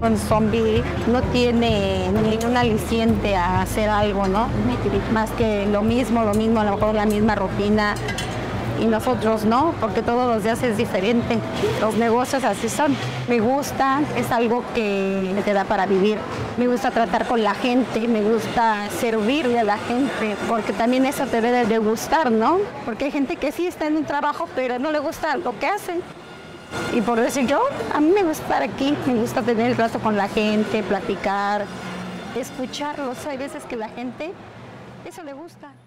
Un zombie no tiene ningún aliciente a hacer algo, ¿no? Más que lo mismo, a lo mejor la misma rutina. Y nosotros no, porque todos los días es diferente. Los negocios así son. Me gusta, es algo que te da para vivir. Me gusta tratar con la gente, me gusta servirle a la gente, porque también eso te debe de gustar, ¿no? Porque hay gente que sí está en un trabajo, pero no le gusta lo que hacen. Y por decir yo, a mí me gusta estar aquí, me gusta tener el trato con la gente, platicar, escucharlos. Hay veces que la gente, eso le gusta.